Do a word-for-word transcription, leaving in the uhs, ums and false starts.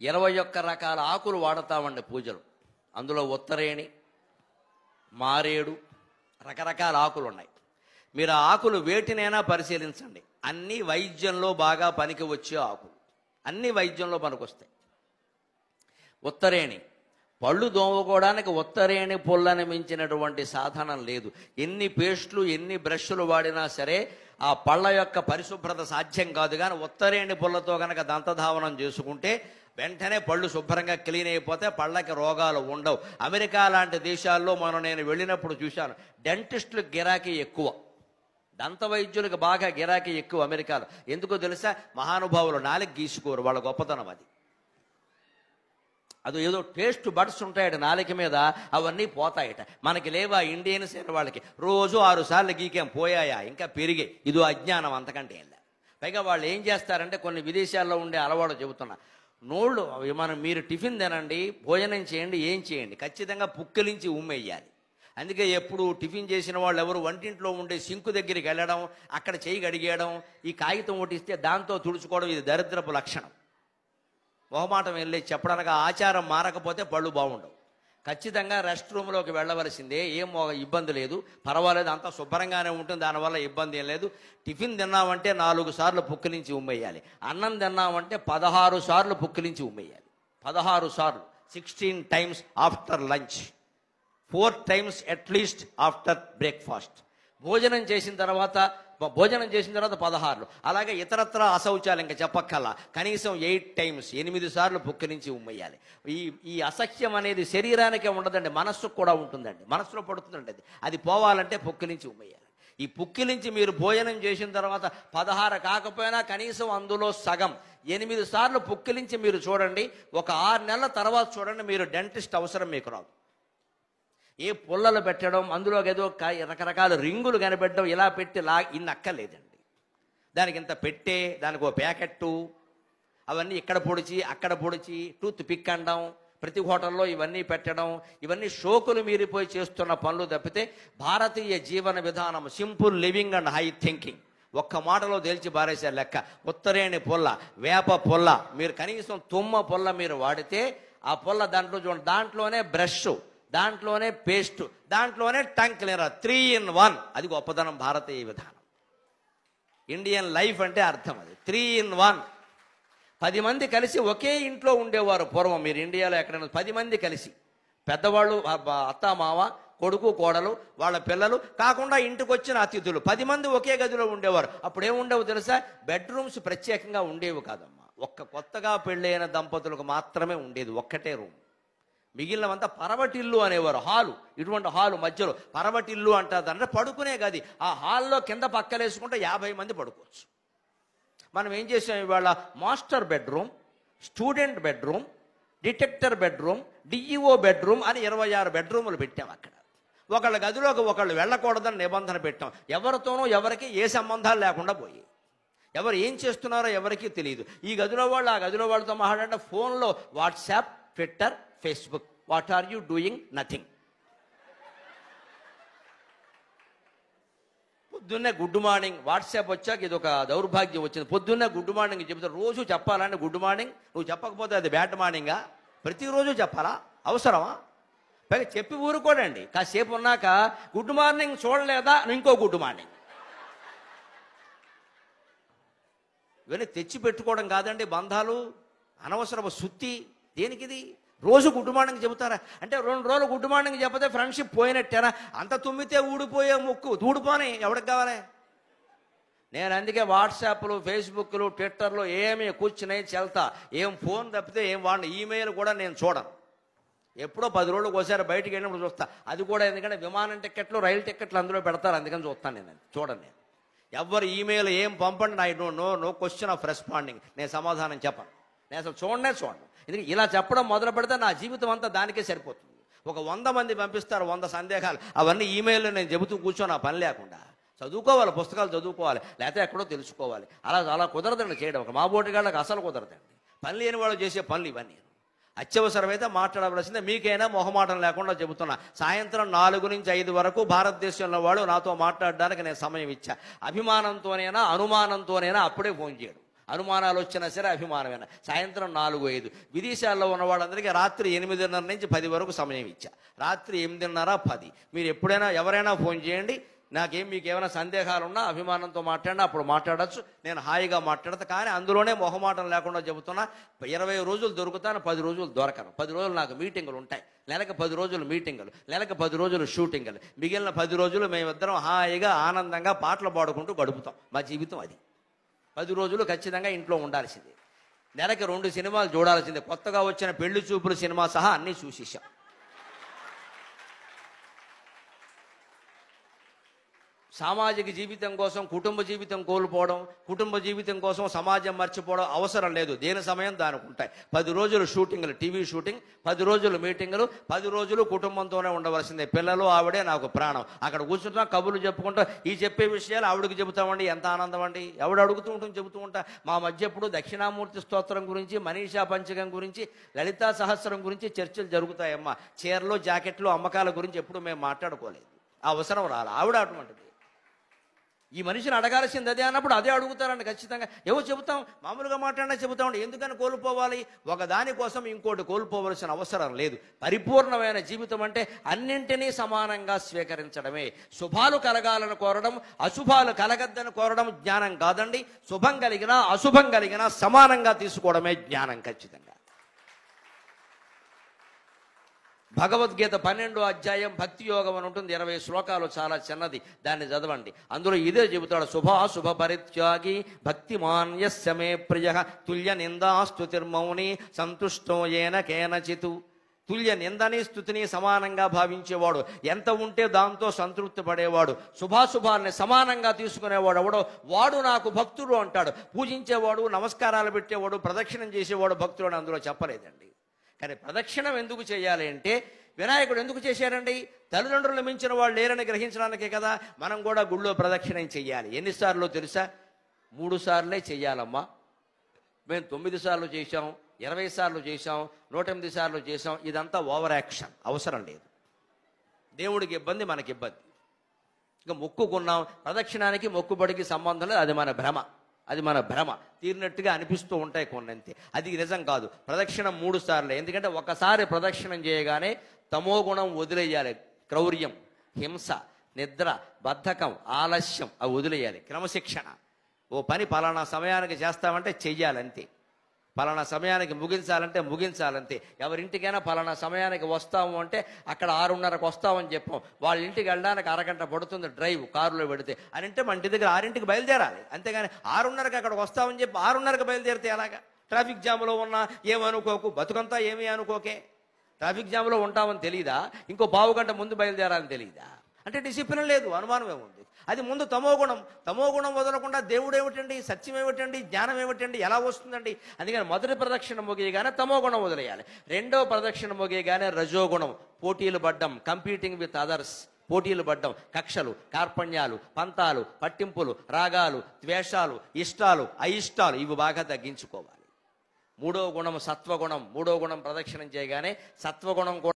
ఇరవై ఒక్క రకాల ఆకులు వాడతామండి పూజలు. అందులో ఉత్తరేణి, మారేడు, రకరకాల ఆకులు ఉన్నాయి. మీరు ఆ ఆకులు వేటినైనా పరిశీలించండి, అన్ని వైద్యంలో బాగా పనికి వచ్చే ఆకులు, అన్ని వైద్యంలో పనికొస్తాయి. ఉత్తరేణి, పళ్ళు దోముకోవడానికి ఉత్తరేణి పుల్లని మించినటువంటి సాధనం లేదు. ఎన్ని పేస్టులు ఎన్ని బ్రష్లు వాడినా సరే ఆ పళ్ళ యొక్క పరిశుభ్రత సాధ్యం కాదు. కానీ ఉత్తరేణి పుల్లతో కనుక దంతధావనం చేసుకుంటే వెంటనే పళ్ళు శుభ్రంగా క్లీన్ అయిపోతే పళ్ళకి రోగాలు ఉండవు. అమెరికా లాంటి దేశాల్లో మనం నేను వెళ్ళినప్పుడు చూశాను, డెంటిస్టులకు గిరాకీ ఎక్కువ, దంత వైద్యులకు బాగా గిరాకీ ఎక్కువ అమెరికాలో. ఎందుకో తెలుసా? మహానుభావులు నాలుగు గీసుకోరు, వాళ్ళ గొప్పతనం అది. అది ఏదో టేస్ట్ బడ్స్ ఉంటాయట నాలుక మీద, అవన్నీ పోతాయట. మనకి లేవా ఇండియన్స్ అయిన వాళ్ళకి రోజు ఆరు సార్లు గీకేం పోయాయా, ఇంకా పెరిగే. ఇదో అజ్ఞానం, అంతకంటే ఏం లేదు. పైగా వాళ్ళు ఏం చేస్తారంటే, కొన్ని విదేశాల్లో ఉండే అలవాటు చెబుతున్నా, నోళ్ళు మనం మీరు టిఫిన్ తినండి, భోజనం చేయండి, ఏం చేయండి, ఖచ్చితంగా పుక్కిలించి ఉమ్మేయాలి. అందుకే ఎప్పుడు టిఫిన్ చేసిన వాళ్ళు ఎవరు వంటింట్లో ఉండే సింకు దగ్గరికి వెళ్ళడం, అక్కడ చేయి గడిగేయడం, ఈ కాగితం ఒకటిస్తే దాంతో తుడుచుకోవడం, ఇది దరిద్రపు లక్షణం. మొహమాటం వెళ్ళి చెప్పడానికి ఆచారం మారకపోతే పళ్ళు బాగుండవు. ఖచ్చితంగా రెస్ట్ రూమ్లోకి వెళ్ళవలసిందే, ఏం ఇబ్బంది లేదు, పర్వాలేదు, అంతా శుభ్రంగానే ఉంటుంది, దానివల్ల ఇబ్బంది ఏం లేదు. టిఫిన్ తిన్నామంటే నాలుగు సార్లు పుక్కిలించి ఉమ్మేయాలి. అన్నం తిన్నామంటే పదహారు సార్లు పుక్కిలించి ఉమ్మేయాలి. పదహారు సార్లు, sixteen times after lunch, four times at least after breakfast. భోజనం చేసిన తర్వాత భోజనం చేసిన తర్వాత పదహారులు. అలాగే ఇతరత్ర అశౌచాలు ఇంకా చెప్పక్కల్లా, కనీసం ఎయిట్ టైమ్స్, ఎనిమిది సార్లు పుక్కిలించి ఉమ్మేయాలి. ఈ ఈ అసహ్యం అనేది శరీరానికే ఉండదండి, మనస్సుకు కూడా ఉంటుందండి, మనస్సులో పడుతుందండి. అది అది పోవాలంటే పుక్కిలించి ఉమ్మేయాలి. ఈ పుక్కిలించి మీరు భోజనం చేసిన తర్వాత పదహారు కాకపోయినా కనీసం అందులో సగం, ఎనిమిది సార్లు పుక్కిలించి మీరు చూడండి. ఒక ఆరు నెలల తర్వాత చూడండి, మీరు డెంటిస్ట్ అవసరం మీకు రాదు. ఏ పుల్లలు పెట్టడం, అందులో ఏదో రకరకాల రింగులు కనిపెట్టడం, ఇలా పెట్టి లా ఇన్ని అక్కర్లేదండి. దానికి ఇంత పెట్టే, దానికి ఒక ప్యాకెట్టు, అవన్నీ ఇక్కడ పొడిచి అక్కడ పొడిచి టూత్ పిక్ అనడం, ప్రతి హోటల్లో ఇవన్నీ పెట్టడం, ఇవన్నీ షోకులు మీరిపోయి చేస్తున్న పనులు తప్పితే భారతీయ జీవన విధానం simple living and high thinking. ఒక్క మాటలో తేల్చి బారేశారు లెక్క. ఉత్తరేణి పుల్ల, వేప పుల్ల, మీరు కనీసం తుమ్మ పుల్ల మీరు వాడితే ఆ పుల్ల దాంట్లో చూడండి, దాంట్లోనే బ్రష్, దాంట్లోనే పేస్ట్, దాంట్లోనే tongue cleaner, three in one. అది గొప్పతనం భారతీయ విధానం. ఇండియన్ లైఫ్ అంటే అర్థం అది, త్రీ ఇన్ వన్. పది మంది కలిసి ఒకే ఇంట్లో ఉండేవారు పూర్వం. మీరు ఇండియాలో ఎక్కడైనా పది మంది కలిసి, పెద్దవాళ్ళు, అత్త మామ, కొడుకు కోడలు, వాళ్ళ పిల్లలు కాకుండా ఇంటికి వచ్చిన అతిథులు, పది మంది ఒకే గదిలో ఉండేవారు. అప్పుడు ఏముండేవో తెలుసా? బెడ్రూమ్స్ ప్రత్యేకంగా ఉండేవి కాదమ్మా. ఒక్క కొత్తగా పెళ్ళైన దంపతులకు మాత్రమే ఉండేది ఒక్కటే రూమ్. మిగిలినవంతా పరవటిల్లు అనేవారు. హాలు, ఇటువంటి హాలు మధ్యలో పరవటిల్లు అంటారు. అంటే పడుకునే గది. ఆ హాల్లో కింద పక్కలేసుకుంటే యాభై మంది పడుకోవచ్చు. మనం ఏం చేసాం ఇవాళ? Master bedroom, student bedroom, detector bedroom, DEO bedroom అని ఇరవై ఆరు బెడ్రూములు పెట్టాం. అక్కడ ఒకళ్ళ గదిలోకి ఒకళ్ళు వెళ్ళకూడదని నిబంధన పెట్టాం. ఎవరితోనూ ఎవరికి ఏ సంబంధాలు లేకుండా పోయి, ఎవరు ఏం చేస్తున్నారో ఎవరికీ తెలియదు. ఈ గదిలో వాళ్ళు ఆ గదిలో వాళ్ళతో మాట్లాడంటే ఫోన్లో WhatsApp, Twitter, Facebook. What are you doing? Nothing. పొద్దున్నే గుడ్ మార్నింగ్, వాట్సాప్ వచ్చాక ఇది ఒక దౌర్భాగ్యం వచ్చింది. పొద్దున్నే గుడ్ మార్నింగ్ చెబుతా, రోజు చెప్పాలంటే గుడ్ మార్నింగ్. నువ్వు చెప్పకపోతే అది బ్యాడ్ మార్నింగా? ప్రతిరోజు చెప్పాలా? అవసరమా? పైగా చెప్పి ఊరుకోడండి. కాసేపు ఉన్నాక గుడ్ మార్నింగ్ చూడలేదా, ఇంకో గుడ్ మార్నింగ్. ఇవన్నీ తెచ్చి పెట్టుకోవడం కాదండి బంధాలు, అనవసరపు సుత్తి. దేనికిది? రోజు గుడ్ మార్నింగ్ చెబుతారా? అంటే రెండు రోజులు గుడ్ మార్నింగ్ చెప్పతే ఫ్రెండ్షిప్ పోయినట్టేనా? అంత తుమ్మితే ఊడిపోయే ముక్కు, ఊడిపోని ఎవరికి కావాలి? నేను అందుకే వాట్సాప్లు, ఫేస్బుక్లు, ట్విట్టర్లు ఏమి కూర్చున్నాయి చెల్తా. ఏం ఫోన్ తప్పితే ఏం వాడిన, ఈమెయిల్ కూడా నేను చూడను. ఎప్పుడో పది రోజులకు ఒకసారి బయటికి వెళ్ళినప్పుడు చూస్తా. అది కూడా ఎందుకంటే విమానం టికెట్లు, రైలు టికెట్లు అందులో పెడతారు, అందుకని చూస్తాను. నేను చూడండి. నేను ఎవరు ఈమెయిల్ ఏం పంపండి, I don't know, no question of responding. నేను సమాధానం చెప్పను. నేను అసలు చూడనే చూడను. ఎందుకంటే ఇలా చెప్పడం మొదలు పెడితే నా జీవితం అంతా దానికే సరిపోతుంది. ఒక వంద మంది పంపిస్తారు వంద సందేహాలు, అవన్నీ ఈమెయిల్లో నేను చెబుతూ కూర్చో, నా పని లేకుండా. చదువుకోవాలి, పుస్తకాలు చదువుకోవాలి, లేకపోతే ఎక్కడో తెలుసుకోవాలి. అలా అలా కుదరదండి చేయడం. ఒక మా బోటిగాళ్ళకి అసలు కుదరదండి. పని లేని వాళ్ళు చేసే పనులు ఇవన్నీ. అత్యవసరమైతే మాట్లాడవలసిందే. మీకైనా మొహమాటం లేకుండా చెబుతున్నా. సాయంత్రం నాలుగు నుంచి ఐదు వరకు భారతదేశంలో వాడు నాతో మాట్లాడడానికి నేను సమయం ఇచ్చా. అభిమానంతోనైనా అనుమానంతోనైనా అప్పుడే ఫోన్ చేయడం. అనుమానాలు వచ్చినా సరే అభిమానమేనా. సాయంత్రం నాలుగు ఐదు విదేశాల్లో ఉన్న వాళ్ళందరికీ రాత్రి ఎనిమిదిన్నర నుంచి పది వరకు సమయం ఇచ్చా. రాత్రి ఎనిమిదిన్నర పది మీరు ఎప్పుడైనా ఎవరైనా ఫోన్ చేయండి. నాకేం మీకు ఏమైనా సందేహాలు ఉన్నా అభిమానంతో మాట్లాడినా అప్పుడు మాట్లాడచ్చు. నేను హాయిగా మాట్లాడతా. కానీ అందులోనే మొహమాటం లేకుండా చెబుతున్నా, ఇరవై రోజులు దొరుకుతాను, పది రోజులు దొరకను. పది రోజులు నాకు మీటింగులు ఉంటాయి. నెలకు పది రోజులు మీటింగులు, నెలకు పది రోజులు షూటింగులు. మిగిలిన పది రోజులు మేమిద్దరం హాయిగా ఆనందంగా పాటలు పాడుకుంటూ గడుపుతాం. మా జీవితం అది. పది రోజులు ఖచ్చితంగా ఇంట్లో ఉండాల్సిందే. నెలకి రెండు సినిమాలు చూడాల్సిందే. కొత్తగా వచ్చిన పెళ్లి చూపులు సినిమా సహా అన్నీ చూసేసాం. సామాజిక జీవితం కోసం కుటుంబ జీవితం కోల్పోవడం, కుటుంబ జీవితం కోసం సమాజం మర్చిపోవడం అవసరం లేదు. దేని సమయం దానికి ఉంటాయి. పది రోజులు షూటింగ్లు, టీవీ షూటింగ్, పది రోజులు మీటింగులు, పది రోజులు కుటుంబంతోనే ఉండవలసిందే. పిల్లలు ఆవిడే నాకు ప్రాణం. అక్కడ కూర్చుంటాం, కబుర్లు చెప్పుకుంటాం. ఈ చెప్పే విషయాలు ఆవిడకి చెబుతామండి. ఎంత ఆనందం అండి. ఎవడు అడుగుతూ ఉంటుంది చెబుతూ ఉంటా. మా మధ్య ఎప్పుడు దక్షిణామూర్తి స్తోత్రం గురించి, మనీషా పంచకం గురించి, లలితా సహస్రం గురించి చర్చలు జరుగుతాయమ్మా. చీరలు జాకెట్లు అమ్మకాల గురించి ఎప్పుడు మేము మాట్లాడుకోలేదు. ఆ అవసరం రాలి. ఆవిడ అటువంటిది. ఈ మనిషిని అడగాల్సింది అదే అన్నప్పుడు అదే అడుగుతారండి ఖచ్చితంగా. ఏవో చెబుతాం, మామూలుగా మాట్లాడినా చెబుతామండి. ఎందుకని కోల్పోవాలి? ఒకదానికోసం ఇంకోటి కోల్పోవలసిన అవసరం లేదు. పరిపూర్ణమైన జీవితం అంటే అన్నింటినీ సమానంగా స్వీకరించడమే. శుభాలు కలగాలని కోరడం, అశుభాలు కలగద్దని కోరడం జ్ఞానం కాదండి. శుభం కలిగినా అశుభం కలిగినా సమానంగా తీసుకోవడమే జ్ఞానం ఖచ్చితంగా. భగవద్గీత పన్నెండో అధ్యాయం భక్తి యోగం అని ఉంటుంది. ఇరవై శ్లోకాలు, చాలా చిన్నది. దాన్ని చదవండి. అందులో ఇదే చెబుతాడు. శుభాశుభ పరిత్యాగి భక్తిమాన్ యస్య మే ప్రియ తుల్య నిందాస్తుతిర్మౌని సంతుష్టో ఏన కేనచితు. తుల్య నిందని స్తుతిని సమానంగా భావించేవాడు, ఎంత ఉంటే దాంతో సంతృప్తి పడేవాడు, శుభాశుభాల్ని సమానంగా తీసుకునేవాడు ఎవడో వాడు నాకు భక్తుడు అంటాడు. పూజించేవాడు, నమస్కారాలు పెట్టేవాడు, ప్రదక్షిణం చేసేవాడు భక్తుడు అని అందులో చెప్పలేదండి. కానీ ప్రదక్షిణం ఎందుకు చేయాలి అంటే, వినాయకుడు ఎందుకు చేశారండి? తల్లిదండ్రులు మించిన వాళ్ళు లేరని గ్రహించడానికే కదా. మనం కూడా గుళ్ళో ప్రదక్షిణం చెయ్యాలి. ఎన్నిసార్లు తెలుసా? మూడు సార్లే చెయ్యాలమ్మా. మేము తొమ్మిది సార్లు చేశాం, ఇరవై సార్లు చేశాం, నూట ఎనిమిది సార్లు చేశాం. ఇదంతా ఓవర్ యాక్షన్, అవసరం లేదు. దేవుడికి ఇబ్బంది, మనకి ఇబ్బంది. ఇక మొక్కుకున్నాం, ప్రదక్షిణానికి మొక్కుబడికి సంబంధం లేదు. అది మన భ్రమ. అది మన భ్రమ తీరినట్టుగా అనిపిస్తూ ఉంటాయి కొన్నంతే. అది నిజం కాదు. ప్రదక్షిణం మూడు సార్లే. ఎందుకంటే ఒకసారి ప్రదక్షిణం చేయగానే తమో గుణం వదిలేయాలి. క్రౌర్యం, హింస, నిద్ర, బద్ధకం, ఆలస్యం అవి వదిలేయాలి. క్రమశిక్షణ. ఓ పని పలానా సమయానికి చేస్తామంటే చెయ్యాలంతే. పలానా సమయానికి ముగించాలంటే ముగించాలంతే. ఎవరింటికైనా పలానా సమయానికి వస్తాము అంటే అక్కడ ఆరున్నరకు వస్తామని చెప్పాం. వాళ్ళ ఇంటికి వెళ్ళడానికి అరగంట పడుతుంది డ్రైవ్ కారులో పెడితే అని అంటే మన ఇంటి దగ్గర ఆరింటికి బయలుదేరాలి. అంతేగాని ఆరున్నరకు అక్కడికి వస్తామని చెప్పి ఆరున్నరకు బయలుదేరితే ఎలాగా? ట్రాఫిక్ జామ్లో ఉన్నా ఏమనుకోకు, బతుకంతా ఏమీ అనుకోకే. ట్రాఫిక్ జామ్లో ఉంటామని తెలియదా? ఇంకో పావు గంట ముందు బయలుదేరాలని తెలియదా? అంటే డిసిప్లిన్ లేదు, అనుమానం ఏముంది? అది ముందు తమో గుణం. తమో గుణం వదలకుండా దేవుడు ఏమిటండి, సత్యం ఏమిటండి, జ్ఞానం ఏమిటండి, ఎలా వస్తుందండి? అందుకని మొదటి ప్రదక్షిణ మోగేయగానే తమో గుణం వదిలేయాలి. రెండో ప్రదక్షిణ మోగేయగానే రజోగుణం, పోటీలు పడ్డం, కంపీటింగ్ విత్ అదర్స్, పోటీలు పడ్డం, కక్షలు, కార్పణ్యాలు, పంతాలు, పట్టింపులు, రాగాలు, ద్వేషాలు, ఇష్టాలు, అయిష్టాలు ఇవి బాగా తగ్గించుకోవాలి. మూడో గుణం సత్వగుణం. మూడో గుణం ప్రదక్షిణం చేయగానే సత్వగుణం కూడా